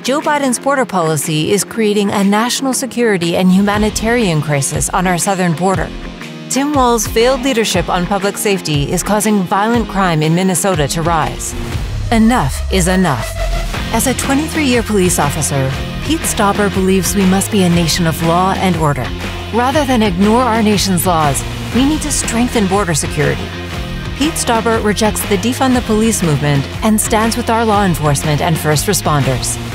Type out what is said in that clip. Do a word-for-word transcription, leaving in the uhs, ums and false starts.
Joe Biden's border policy is creating a national security and humanitarian crisis on our southern border. Tim Walz's failed leadership on public safety is causing violent crime in Minnesota to rise. Enough is enough. As a twenty-three-year police officer, Pete Stauber believes we must be a nation of law and order. Rather than ignore our nation's laws, we need to strengthen border security. Pete Stauber rejects the defund the police movement and stands with our law enforcement and first responders.